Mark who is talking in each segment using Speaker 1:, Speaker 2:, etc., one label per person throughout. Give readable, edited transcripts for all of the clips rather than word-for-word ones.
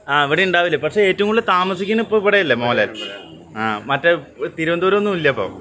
Speaker 1: ആ ഇവിടെ ഉണ്ടാവില്ല. പക്ഷെ ഏറ്റവും കൂടുതൽ താമസിക്കുന്ന ഇപ്പൊ ഇവിടെയല്ലേ മോഹൻലാൽ? ആ മറ്റേ തിരുവനന്തപുരം ഒന്നും ഇല്ല ഇപ്പൊ.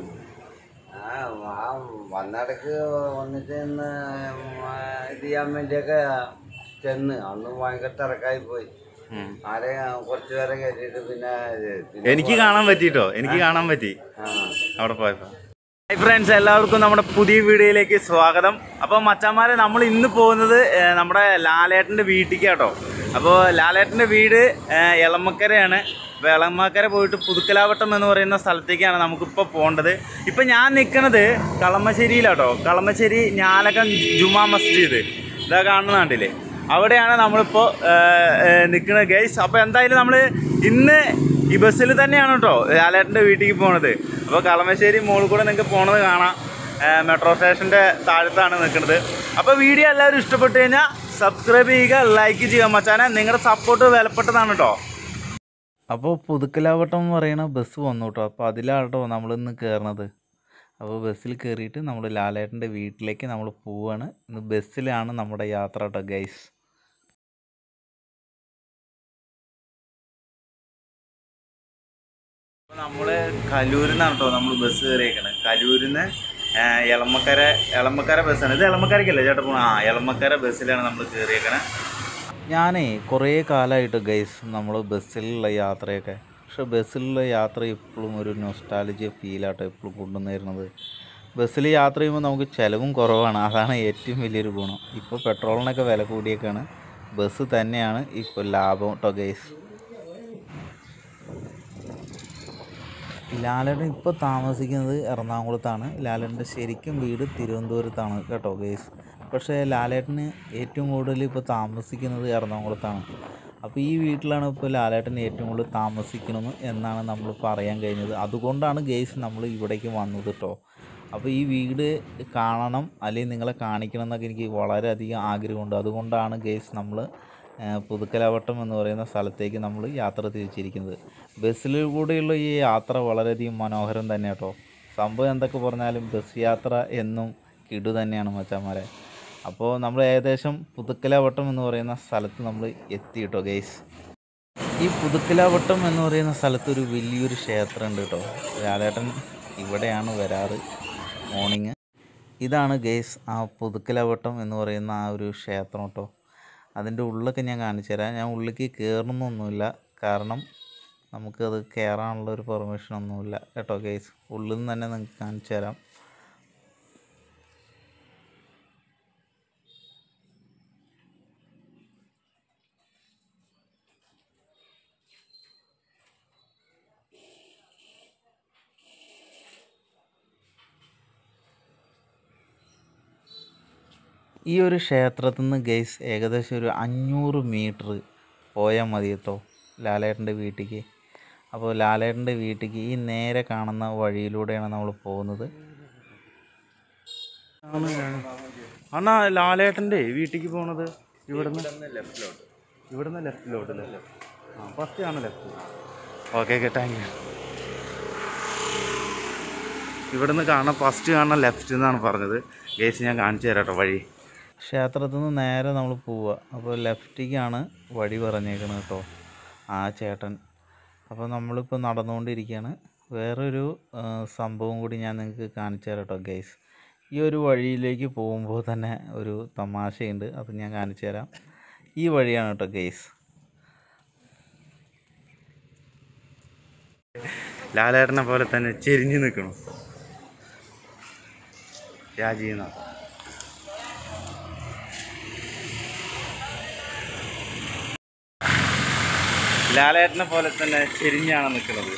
Speaker 2: വന്നിടക്ക് വന്നിട്ട് ഇത് ചെയ്യാൻ വേണ്ടിയൊക്കെ ചെന്ന് അന്ന് ഭയങ്കര തിരക്കായി പോയി. ആരെ കുറച്ചു പേരെ കയറ്റിയിട്ട് പിന്നെ
Speaker 1: എനിക്ക് കാണാൻ പറ്റിട്ടോ, എനിക്ക് കാണാൻ പറ്റി അവിടെ പോയപ്പോ. ഹായ് ഫ്രണ്ട്സ്, എല്ലാവർക്കും നമ്മുടെ പുതിയ വീഡിയോയിലേക്ക് സ്വാഗതം. അപ്പോൾ മച്ചാന്മാരെ, നമ്മൾ ഇന്ന് പോകുന്നത് നമ്മുടെ ലാലേട്ടൻ്റെ വീട്ടിലേക്ക് കേട്ടോ. അപ്പോൾ ലാലേട്ടൻ്റെ വീട് എളമക്കരയാണ്. അപ്പോൾ എളമക്കര പോയിട്ട് പുതുക്കലാവട്ടം എന്ന് പറയുന്ന സ്ഥലത്തേക്കാണ് നമുക്കിപ്പോൾ പോകേണ്ടത്. ഇപ്പം ഞാൻ നിൽക്കുന്നത് കളമശ്ശേരിയിലാട്ടോ. കളമശ്ശേരി ഞാലകം ജുമാ മസ്ജിദ് ഇതാ കാണുന്ന കണ്ടില്ലേ, അവിടെയാണ് നമ്മളിപ്പോൾ നിൽക്കുന്നത് ഗൈസ്. അപ്പോൾ എന്തായാലും നമ്മൾ ഇന്ന് ഈ ബസ്സിൽ തന്നെയാണ് കേട്ടോ ലാലേട്ടൻ്റെ വീട്ടിലേക്ക് പോണത്. അപ്പോൾ കളമശ്ശേരി മുകളിൽ കൂടെ നിങ്ങൾക്ക് പോണത് കാണാം. മെട്രോ സ്റ്റേഷൻ്റെ താഴത്താണ് നിൽക്കുന്നത്. അപ്പോൾ വീഡിയോ എല്ലാവരും ഇഷ്ടപ്പെട്ട് കഴിഞ്ഞാൽ സബ്സ്ക്രൈബ് ചെയ്യുക, ലൈക്ക് ചെയ്യുക മച്ചാനെ. നിങ്ങളുടെ സപ്പോർട്ട് വിലപ്പെട്ടതാണ് കേട്ടോ.
Speaker 3: അപ്പോൾ പുതുക്കലാവട്ടം എന്ന് പറയുന്ന ബസ് വന്നു കേട്ടോ. അപ്പോൾ അതിലാണ് കേട്ടോ നമ്മളിന്ന് കയറുന്നത്. അപ്പോൾ ബസ്സിൽ കയറിയിട്ട് നമ്മൾ ലാലേട്ടൻ്റെ വീട്ടിലേക്ക് നമ്മൾ പോവുകയാണ്. ഇന്ന് ബസ്സിലാണ് നമ്മുടെ യാത്ര കേട്ടോ ഗൈസ്.
Speaker 1: നമ്മൾ കലൂരിൽ നിന്നാണ് കേട്ടോ നമ്മൾ ബസ് കയറിയേക്കണത്. കലൂരിൽ നിന്ന് എളമക്കര ബസ്സാണ് ഇത്. എളമക്കരയ്ക്കല്ലേ ചേട്ടാ പോണ? എളമക്കര ബസ്സിലാണ് നമ്മൾ കയറിയേക്കണത്.
Speaker 3: ഞാനേ കുറേ കാലമായിട്ട് ഗൈസ് നമ്മൾ ബസ്സിലുള്ള യാത്രയൊക്കെ, പക്ഷെ ബസ്സിലുള്ള യാത്ര എപ്പോഴും ഒരു നൊസ്റ്റാൾജിയ ഫീലാട്ടോ എപ്പോഴും കൊണ്ടുവന്നിരുന്നത്. ബസ്സിൽ യാത്ര ചെയ്യുമ്പോൾ നമുക്ക് ചിലവും കുറവാണ്, അതാണ് ഏറ്റവും വലിയൊരു ഗുണം. ഇപ്പോൾ പെട്രോളിനൊക്കെ വില കൂടിയൊക്കെയാണ്, ബസ് തന്നെയാണ് ഇപ്പോൾ ലാഭം കേട്ടോ ഗൈസ്. ലാലേട്ടൻ ഇപ്പോൾ താമസിക്കുന്നത് എറണാകുളത്താണ്. ലാലേട്ടൻ്റെ ശരിക്കും വീട് തിരുവനന്തപുരത്താണ് കേട്ടോ ഗൈസ്. പക്ഷേ ലാലേട്ടന് ഏറ്റവും കൂടുതൽ ഇപ്പോൾ താമസിക്കുന്നത് എറണാകുളത്താണ്. അപ്പോൾ ഈ വീട്ടിലാണ് ഇപ്പോൾ ലാലേട്ടൻ ഏറ്റവും കൂടുതൽ താമസിക്കുന്നത് എന്നാണ് നമ്മൾ പറയാൻ കഴിഞ്ഞത്. അതുകൊണ്ടാണ് ഗൈസ് നമ്മൾ ഇവിടേക്ക് വന്നത് കേട്ടോ. അപ്പോൾ ഈ വീട് കാണണം, അല്ലെങ്കിൽ നിങ്ങളെ കാണിക്കണം എന്നൊക്കെ എനിക്ക് വളരെയധികം ആഗ്രഹമുണ്ട്. അതുകൊണ്ടാണ് ഗൈസ് നമ്മൾ പുതുക്കലാവട്ടം എന്ന് പറയുന്ന സ്ഥലത്തേക്ക് നമ്മൾ യാത്ര തിരിച്ചിരിക്കുന്നത്. ബസ്സിലൂടെയുള്ള ഈ യാത്ര വളരെയധികം മനോഹരം തന്നെ കേട്ടോ. സംഭവം എന്തൊക്കെ പറഞ്ഞാലും ബസ് യാത്ര എന്നും കിടു തന്നെയാണ് മച്ചാന്മാരെ. അപ്പോൾ നമ്മൾ ഏകദേശം പുതുക്കലാവട്ടം എന്ന് പറയുന്ന സ്ഥലത്ത് നമ്മൾ എത്തി കേട്ടോ ഗൈസ്. ഈ പുതുക്കലാവട്ടം എന്ന് പറയുന്ന സ്ഥലത്ത് ഒരു വലിയൊരു ക്ഷേത്രമുണ്ട് കേട്ടോ. ലാലേട്ടൻ ഇവിടെയാണ് വരാറ് മോർണിംഗ്. ഇതാണ് ഗൈസ് ആ പുതുക്കലാവട്ടം എന്ന് പറയുന്ന ആ ഒരു ക്ഷേത്രം കേട്ടോ. അതിൻ്റെ ഉള്ളൊക്കെ ഞാൻ കാണിച്ചു തരാം. ഞാൻ ഉള്ളിലേക്ക് കയറണമെന്നൊന്നുമില്ല, കാരണം നമുക്കത് കയറാനുള്ളൊരു പെർമിഷനൊന്നുമില്ല കേട്ടോ ഗൈസ്. ഉള്ളിൽ നിന്ന് തന്നെ നിങ്ങൾക്ക് കാണിച്ചു തരാം. ഈ ഒരു ക്ഷേത്രത്തിൽ നിന്ന് ഗൈസ് ഏകദേശം ഒരു 500 മീറ്റർ പോയാൽ മതി കേട്ടോ ലാലേട്ടൻ്റെ വീട്ടിലേക്ക്. അപ്പോൾ ലാലേട്ടൻ്റെ വീട്ടിലേക്ക് ഈ നേരെ കാണുന്ന വഴിയിലൂടെയാണ് നമ്മൾ പോകുന്നത്.
Speaker 1: അണ്ണാ ലാലേട്ടൻ്റെ വീട്ടിലേക്ക് പോണത് ഇവിടുന്ന് ലെഫ്റ്റിലോട്ട് അല്ലേ? ആ ഫസ്റ്റ് ആണ് ലെഫ്റ്റ്. Okay thank you. ഇവിടുന്ന് കാണാൻ ഫസ്റ്റ് കാണാൻ ലെഫ്റ്റ് എന്നാണ് പറഞ്ഞത് ഗൈസ്. ഞാൻ കാണിച്ചു തരാം കേട്ടോ വഴി.
Speaker 3: ക്ഷേത്രത്തിൽ നിന്ന് നേരെ നമ്മൾ പോവുക. അപ്പോൾ ലെഫ്റ്റിലേക്കാണ് വഴി പറഞ്ഞേക്കുന്നത് കേട്ടോ ആ ചേട്ടൻ. അപ്പോൾ നമ്മളിപ്പോൾ നടന്നുകൊണ്ടിരിക്കുകയാണ്. വേറൊരു സംഭവം കൂടി ഞാൻ നിങ്ങൾക്ക് കാണിച്ചു തരാം കേട്ടോ ഗൈസ്. ഈ ഒരു വഴിയിലേക്ക് പോകുമ്പോൾ തന്നെ ഒരു തമാശയുണ്ട്, അത് ഞാൻ കാണിച്ചു തരാം. ഈ വഴിയാണ് കേട്ടോ ഗൈസ്.
Speaker 1: ലാലേട്ടനെ പോലെ തന്നെ ചെരിഞ്ഞു നിൽക്കണം രാജീവ്നാഥ്. ലാലേട്ടനെ പോലെ തന്നെ ചെരിഞ്ഞാണ് നിൽക്കുന്നത്.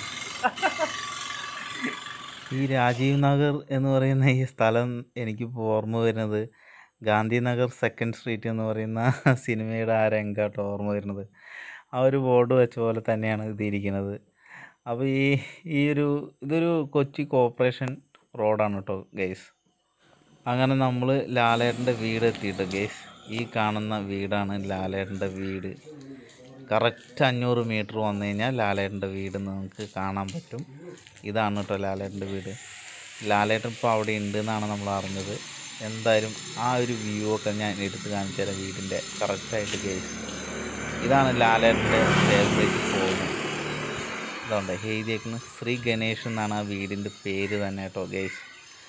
Speaker 3: ഈ രാജീവ് നഗർ എന്ന് പറയുന്ന ഈ സ്ഥലം എനിക്കിപ്പോൾ ഓർമ്മ വരുന്നത് ഗാന്ധിനഗർ സെക്കൻഡ് സ്ട്രീറ്റ് എന്ന് പറയുന്ന സിനിമയുടെ ആ രംഗാട്ടോ ഓർമ്മ വരുന്നത്. ആ ഒരു ബോർഡ് വെച്ച പോലെ തന്നെയാണ് ഇത് ഇരിക്കുന്നത്. അപ്പോൾ ഇതൊരു കൊച്ചി കോർപ്പറേഷൻ റോഡാണ് കേട്ടോ ഗൈസ്. അങ്ങനെ നമ്മൾ ലാലേട്ടൻ്റെ വീട് എത്തിയിട്ട് ഗൈസ്. ഈ കാണുന്ന വീടാണ് ലാലേട്ടൻ്റെ വീട്. കറക്റ്റ് 500 മീറ്റർ വന്നു കഴിഞ്ഞാൽ ലാലേട്ടൻ്റെ വീട് നമുക്ക് കാണാൻ പറ്റും. ഇതാണ് കേട്ടോ ലാലേട്ടൻ്റെ വീട്. ലാലേട്ടൻ ഇപ്പോൾ അവിടെ ഉണ്ട് എന്നാണ് നമ്മൾ അറിഞ്ഞത്. എന്തായാലും ആ ഒരു വ്യൂ ഒക്കെ ഞാൻ എടുത്ത് കാണിച്ചു തരാം വീടിൻ്റെ കറക്റ്റായിട്ട് ഗൈസ്. ഇതാണ് ലാലേട്ടൻ്റെ ഫേവറേറ്റ് ഫോം. ഇതുണ്ട് എഴുതിയേക്കുന്നത് ശ്രീ ഗണേഷ് എന്നാണ് ആ വീടിൻ്റെ പേര് തന്നെ കേട്ടോ ഗൈസ്.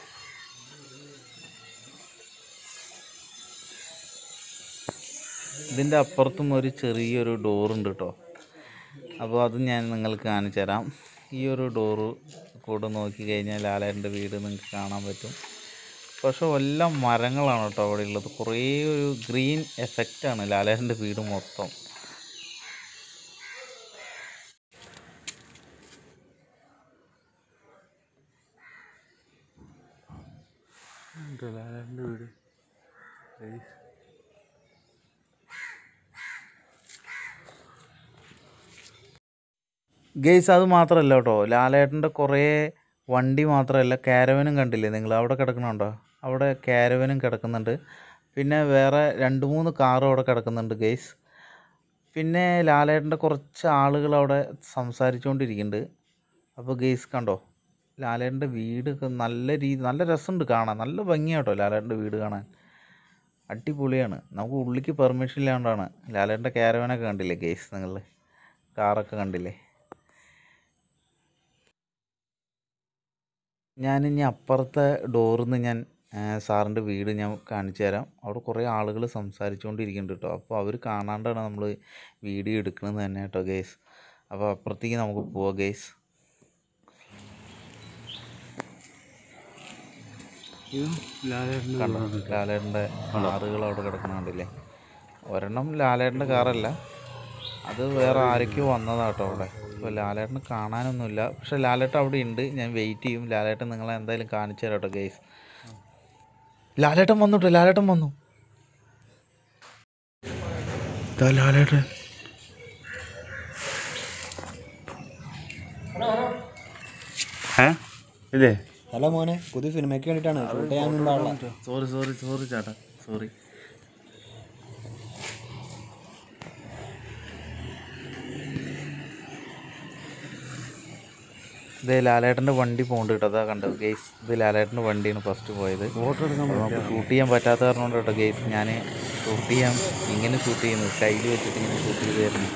Speaker 3: ഇതിൻ്റെ അപ്പുറത്തും ഒരു ചെറിയൊരു ഡോറുണ്ട് കേട്ടോ. അപ്പോൾ അത് ഞാൻ നിങ്ങൾക്ക് കാണിച്ചു തരാം. ഈ ഒരു ഡോറ് കൂടെ നോക്കി കഴിഞ്ഞാൽ ലാലേട്ടൻ്റെ വീട് നിങ്ങൾക്ക് കാണാൻ പറ്റും. പക്ഷേ എല്ലാം മരങ്ങളാണ് കേട്ടോ അവിടെ ഉള്ളത്. കുറേ ഒരു ഗ്രീൻ എഫക്റ്റാണ് ലാലേട്ടൻ്റെ വീട് മൊത്തം. ലാലേട്ടൻ്റെ വീട് ഗെയ്സ്. അത് മാത്രമല്ല കേട്ടോ, ലാലേട്ടൻ്റെ കുറേ വണ്ടി മാത്രമല്ല കാരവനും കണ്ടില്ലേ നിങ്ങൾ അവിടെ കിടക്കണുണ്ടോ? അവിടെ കാരവനും കിടക്കുന്നുണ്ട്. പിന്നെ വേറെ 2-3 കാറും അവിടെ കിടക്കുന്നുണ്ട് ഗെയ്സ്. പിന്നെ ലാലേട്ടൻ്റെ കുറച്ച് ആളുകൾ അവിടെ സംസാരിച്ചുകൊണ്ടിരിക്കുന്നുണ്ട്. അപ്പോൾ ഗെയ്സ് കണ്ടോ, ലാലേട്ടൻ്റെ വീടൊക്കെ നല്ല രസമുണ്ട് കാണാൻ. നല്ല ഭംഗിയാട്ടോ ലാലേട്ടൻ്റെ വീട് കാണാൻ, അടിപൊളിയാണ്. നമുക്ക് ഉള്ളിലേക്ക് പെർമിഷൻ ഇല്ലാണ്ടാണ്. ലാലേട്ടൻ്റെ കാരവനൊക്കെ കണ്ടില്ലേ ഗെയ്സ്, നിങ്ങൾ കാറൊക്കെ കണ്ടില്ലേ. ഞാനിനി അപ്പുറത്തെ ഡോറിൽ നിന്ന് ഞാൻ സാറിൻ്റെ വീട് ഞാൻ കാണിച്ചു തരാം. അവിടെ കുറേ ആളുകൾ സംസാരിച്ചുകൊണ്ടിരിക്കുന്നുണ്ട് കേട്ടോ. അപ്പോൾ അവർ കാണാണ്ടാണ് നമ്മൾ വീഡിയോ എടുക്കുന്നത് തന്നെ കേട്ടോ ഗെയ്സ്. അപ്പോൾ അപ്പുറത്തേക്ക് നമുക്ക് പോവാം ഗെയ്സ്. കണ്ടോ ലാലേട്ടൻ്റെ കാറുകൾ അവിടെ കിടക്കുന്ന കണ്ടില്ലേ. ഒരെണ്ണം ലാലേട്ടൻ്റെ കാറല്ല, അത് വേറെ ആരൊക്കെയോ വന്നതാട്ടോ അവിടെ. അപ്പോൾ ലാലേട്ടന് കാണാനൊന്നുമില്ല. പക്ഷെ ലാലേട്ടൻ അവിടെ ഉണ്ട്. ഞാൻ വെയിറ്റ് ചെയ്യും. ലാലേട്ടൻ നിങ്ങളെ എന്തായാലും കാണിച്ചു തരാം കേട്ടോ ഗെയ്സ്. ലാലേട്ടൻ വന്നു. ലാലേട്ടൻ
Speaker 1: ഇല്ലേ?
Speaker 4: ഹലോ മോനെ, പുതിയ സിനിമയ്ക്ക് വേണ്ടിയിട്ടാണ് ഷൂട്ട് ചെയ്യാൻ നിന്നാളാ.
Speaker 3: സോറി ചേട്ടാ, സോറി. ഇത് ലാലേട്ടൻ്റെ വണ്ടി പോകുന്നുണ്ട് കേട്ടോ. അതാ കണ്ടോ ഗെയ്സ്, ഇത് ലാലേട്ടൻ്റെ വണ്ടിയാണ് ഫസ്റ്റ് പോയത്. നമുക്ക് ഷൂട്ട് ചെയ്യാൻ പറ്റാത്ത കാരണം കൊണ്ട് കേട്ടോ ഗെയ്സ് ഞാൻ ഷൂട്ട് ചെയ്യാൻ ഇങ്ങനെ ഷൂട്ട് ചെയ്യുന്നത്, കയ്യിൽ വെച്ചിട്ട് ഇങ്ങനെ ഷൂട്ട് ചെയ്ത് തരുന്നു.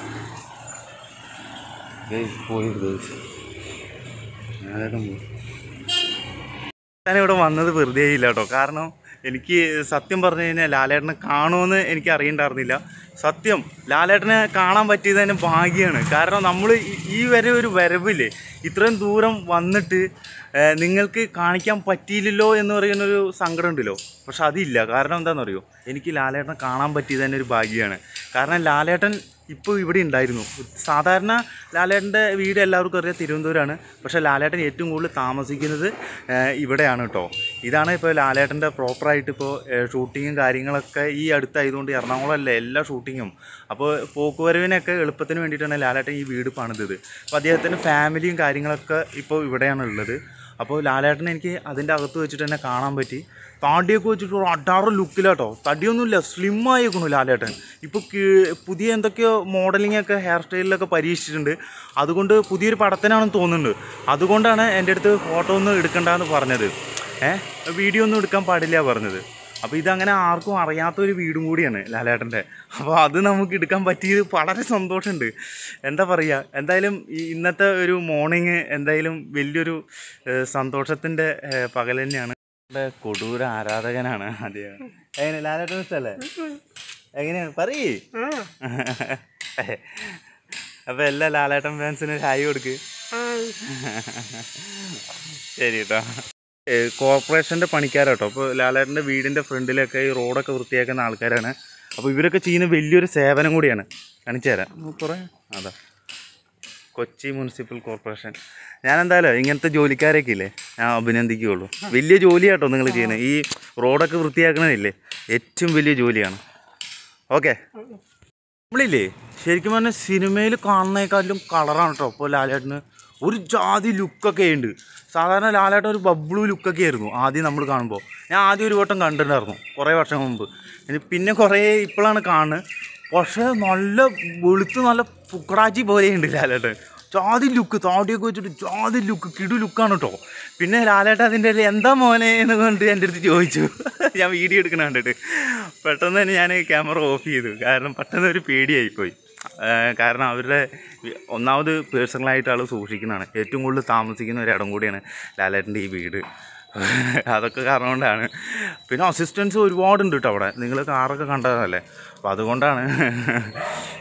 Speaker 1: ഞാനിവിടെ വന്നത് വെറുതെ ഇല്ല കേട്ടോ. കാരണം എനിക്ക് സത്യം പറഞ്ഞു കഴിഞ്ഞാൽ ലാലേട്ടനെ കാണുമെന്ന് എനിക്ക് അറിയണ്ടായിരുന്നില്ല. സത്യം ലാലേട്ടനെ കാണാൻ പറ്റിയത് തന്നെ ഭാഗ്യമാണ്. കാരണം നമ്മൾ ഈ വരെ ഒരു വരവില്ലേ, ഇത്രയും ദൂരം വന്നിട്ട് നിങ്ങൾക്ക് കാണിക്കാൻ പറ്റിയില്ലല്ലോ എന്ന് പറയുന്നൊരു സങ്കടം ഉണ്ടല്ലോ. പക്ഷെ അതില്ല. കാരണം എന്താണെന്നറിയോ, എനിക്ക് ലാലേട്ടനെ കാണാൻ പറ്റിയത് തന്നെ ഒരു ഭാഗ്യമാണ്. കാരണം ലാലേട്ടൻ ഇപ്പോൾ ഇവിടെ ഉണ്ടായിരുന്നു. സാധാരണ ലാലേട്ടൻ്റെ വീട് എല്ലാവർക്കും അറിയാം തിരുവനന്തപുരമാണ്. പക്ഷേ ലാലേട്ടൻ ഏറ്റവും കൂടുതൽ താമസിക്കുന്നത് ഇവിടെയാണ് കേട്ടോ. ഇതാണ് ഇപ്പോൾ ലാലേട്ടൻ്റെ പ്രോപ്പറായിട്ട് ഇപ്പോൾ ഷൂട്ടിങ്ങും കാര്യങ്ങളൊക്കെ ഈ അടുത്തായതുകൊണ്ട് എറണാകുളമല്ലേ എല്ലാ ഷൂട്ടിങ്ങും. അപ്പോൾ പോക്കുവരവിനൊക്കെ എളുപ്പത്തിന് വേണ്ടിയിട്ടാണ് ലാലേട്ടൻ ഈ വീട് പണിതത്. അപ്പോൾ അദ്ദേഹത്തിൻ്റെ ഫാമിലിയും കാര്യങ്ങളൊക്കെ ഇപ്പോൾ ഇവിടെയാണ് ഉള്ളത്. അപ്പോൾ ലാലേട്ടനെ എനിക്ക് അതിൻ്റെ അകത്ത് വെച്ചിട്ട് തന്നെ കാണാൻ പറ്റി. താടിയൊക്കെ വെച്ചിട്ട് ഒരു അടാറ് ലുക്കിലാട്ടോ. തടിയൊന്നുമില്ല, സ്ലിം ആയിക്കണു ലാലേട്ടൻ. ഇപ്പോൾ പുതിയ എന്തൊക്കെയോ മോഡലിങ്ങൊക്കെ ഹെയർ സ്റ്റൈലിലൊക്കെ പരീക്ഷിച്ചിട്ടുണ്ട്. അതുകൊണ്ട് പുതിയൊരു പടത്തിനാണെന്ന് തോന്നുന്നുണ്ട്. അതുകൊണ്ടാണ് എൻ്റെ അടുത്ത് ഫോട്ടോ ഒന്നും എടുക്കണ്ടെന്ന് പറഞ്ഞത്. വീഡിയോ ഒന്നും എടുക്കാൻ പാടില്ല പറഞ്ഞത്. അപ്പോൾ ഇതങ്ങനെ ആർക്കും അറിയാത്തൊരു വീടും കൂടിയാണ് ലാലേട്ടൻ്റെ. അപ്പോൾ അത് നമുക്ക് എടുക്കാൻ പറ്റിയത് വളരെ സന്തോഷമുണ്ട്. എന്താ പറയുക, എന്തായാലും ഇന്നത്തെ ഒരു മോർണിംഗ് എന്തായാലും വലിയൊരു സന്തോഷത്തിൻ്റെ പകൽ തന്നെയാണ്. കൊടൂര ആരാധകനാണ് അദ്ദേഹം. എങ്ങനെ ലാലേട്ടൻ ഇഷ്ടല്ലേ? എങ്ങനെയാണ് പറയേ. അപ്പോൾ എല്ലാ ലാലേട്ടൻ ഫാൻസിനും ഹായ് കൊടുക്ക്. ശരി കേട്ടോ. കോർപ്പറേഷൻ്റെ പണിക്കാരാട്ടോ. അപ്പോൾ ലാലേട്ടൻ്റെ വീടിൻ്റെ ഫ്രണ്ടിലൊക്കെ ഈ റോഡൊക്കെ വൃത്തിയാക്കുന്ന ആൾക്കാരാണ്. അപ്പോൾ ഇവരൊക്കെ ചെയ്യുന്ന വലിയൊരു സേവനം കൂടിയാണ്. കാണിച്ചു തരാം കുറേ. അതാ കൊച്ചി മുനിസിപ്പൽ കോർപ്പറേഷൻ. ഞാൻ എന്തായാലും ഇങ്ങനത്തെ ജോലിക്കാരൊക്കെ ഇല്ലേ ഞാൻ അഭിനന്ദിക്കുകയുള്ളൂ. വലിയ ജോലിയാട്ടോ നിങ്ങൾ ചെയ്യുന്നത്. ഈ റോഡൊക്കെ വൃത്തിയാക്കണതില്ലേ ഏറ്റവും വലിയ ജോലിയാണ്. ഓക്കെ, നമ്മളില്ലേ ശരിക്കും പറഞ്ഞാൽ സിനിമയിൽ കാണുന്നതിനേക്കാളും കളറാണ് കേട്ടോ. അപ്പോൾ ലാലേട്ടന് ഒരു ജാതി ലുക്കൊക്കെ ഉണ്ട്. സാധാരണ ലാലേട്ടൻ ഒരു ബബ്ലു ലുക്കൊക്കെ ആയിരുന്നു ആദ്യം നമ്മൾ കാണുമ്പോൾ. ഞാൻ ആദ്യം ഒരു വട്ടം കണ്ടിട്ടുണ്ടായിരുന്നു കുറേ വർഷം മുമ്പ്. പിന്നെ കുറേ ഇപ്പോഴാണ് കാണുന്നത്. പക്ഷേ നല്ല വെളുത്ത് നല്ല ഫുക്കറാച്ചി പോലെയുണ്ട് ലാലേട്ടൻ. ജാതി ലുക്ക്, താടിയൊക്കെ വെച്ചിട്ട് ജാതി ലുക്ക്, കിടു ലുക്കാണ് കേട്ടോ. പിന്നെ ലാലേട്ടൻ അതിൻ്റെ എന്താ മോനെ എന്ന് കൊണ്ട് എൻ്റെ അടുത്ത് ചോദിച്ചു. ഞാൻ വീഡിയോ എടുക്കണ കണ്ടിട്ട് പെട്ടെന്ന് തന്നെ ഞാൻ ക്യാമറ ഓഫ് ചെയ്തു. കാരണം പെട്ടെന്ന് ഒരു പേടിയായിപ്പോയി. കാരണം അവരുടെ ഒന്നാമത് പേഴ്സണലായിട്ട് ആൾ സൂക്ഷിക്കുന്നതാണ്. ഏറ്റവും കൂടുതൽ താമസിക്കുന്ന ഒരു ഇടം കൂടിയാണ് ലാലേട്ടൻ്റെ ഈ വീട്. അതൊക്കെ കാരണം കൊണ്ടാണ്. പിന്നെ അസിസ്റ്റൻസ് ഒരുപാടുണ്ട് കേട്ടോ അവിടെ. നിങ്ങൾ കാറൊക്കെ കണ്ടതല്ലേ, അപ്പോൾ അതുകൊണ്ടാണ്.